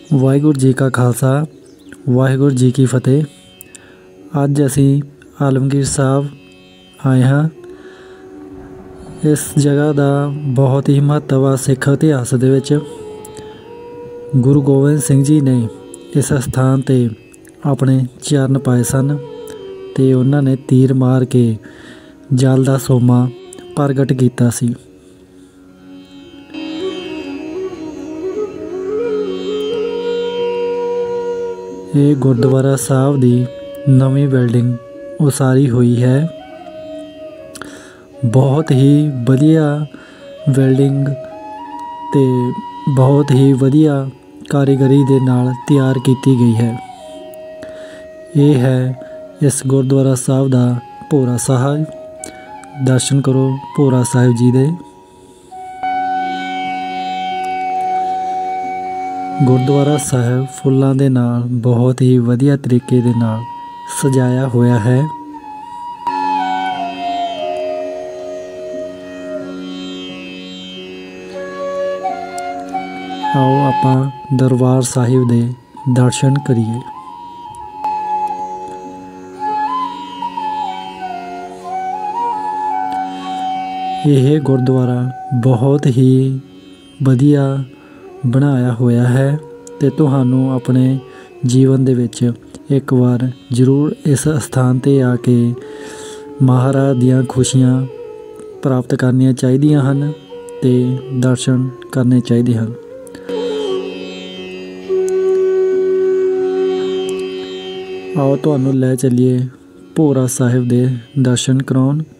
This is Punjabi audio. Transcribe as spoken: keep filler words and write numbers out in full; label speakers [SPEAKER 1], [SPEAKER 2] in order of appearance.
[SPEAKER 1] ਵਾਹਿਗੁਰੂ ਜੀ ਕਾ ਖਾਲਸਾ ਵਾਹਿਗੁਰੂ ਜੀ ਕੀ ਫਤਿਹ। ਅੱਜ ਅਸੀਂ ਆਲਮਗੀਰ ਸਾਹਿਬ ਆਏ ਹਾਂ। ਇਸ ਜਗ੍ਹਾ ਦਾ ਬਹੁਤ ਹੀ ਮਹੱਤਵ ਆ ਸਿੱਖ ਇਤਿਹਾਸ ਦੇ ਵਿੱਚ। ਗੁਰੂ ਗੋਬਿੰਦ ਸਿੰਘ ਜੀ ਨੇ ਇਸ ਸਥਾਨ 'ਤੇ ਆਪਣੇ ਚਰਨ ਪਾਏ ਸਨ ਅਤੇ ਉਹਨਾਂ ਨੇ ਤੀਰ ਮਾਰ ਕੇ ਜਲ ਦਾ ਸੋਮਾ ਪ੍ਰਗਟ ਕੀਤਾ ਸੀ। ਇਹ ਗੁਰਦੁਆਰਾ ਸਾਹਿਬ ਦੀ ਨਵੀਂ ਬਿਲਡਿੰਗ ਉਸਾਰੀ ਹੋਈ ਹੈ। ਬਹੁਤ ਹੀ ਵਧੀਆ ਬਿਲਡਿੰਗ ਅਤੇ ਬਹੁਤ ਹੀ ਵਧੀਆ ਕਾਰੀਗਰੀ ਦੇ ਨਾਲ ਤਿਆਰ ਕੀਤੀ ਗਈ ਹੈ। ਇਹ ਹੈ ਇਸ ਗੁਰਦੁਆਰਾ ਸਾਹਿਬ ਦਾ ਭੋਰਾ ਸਾਹਿਬ। ਦਰਸ਼ਨ ਕਰੋ ਭੋਰਾ ਸਾਹਿਬ ਜੀ ਦੇ। ਗੁਰਦੁਆਰਾ ਸਾਹਿਬ ਫੁੱਲਾਂ ਦੇ ਨਾਲ ਬਹੁਤ ਹੀ ਵਧੀਆ ਤਰੀਕੇ ਦੇ ਨਾਲ ਸਜਾਇਆ ਹੋਇਆ ਹੈ। ਆਓ ਆਪਾਂ ਦਰਬਾਰ ਸਾਹਿਬ ਦੇ ਦਰਸ਼ਨ ਕਰੀਏ। ਇਹ ਗੁਰਦੁਆਰਾ ਬਹੁਤ ਹੀ ਵਧੀਆ ਬਣਾਇਆ ਹੋਇਆ ਹੈ ਅਤੇ ਤੁਹਾਨੂੰ ਆਪਣੇ ਜੀਵਨ ਦੇ ਵਿੱਚ ਇੱਕ ਵਾਰ ਜ਼ਰੂਰ ਇਸ ਅਸਥਾਨ 'ਤੇ ਆ ਕੇ ਮਹਾਰਾਜ ਦੀਆਂ ਖੁਸ਼ੀਆਂ ਪ੍ਰਾਪਤ ਕਰਨੀਆਂ ਚਾਹੀਦੀਆਂ ਹਨ ਅਤੇ ਦਰਸ਼ਨ ਕਰਨੇ ਚਾਹੀਦੇ ਹਨ। ਆਓ ਤੁਹਾਨੂੰ ਲੈ ਚੱਲੀਏ ਭੋਰਾ ਸਾਹਿਬ ਦੇ ਦਰਸ਼ਨ ਕਰਾਉਣ।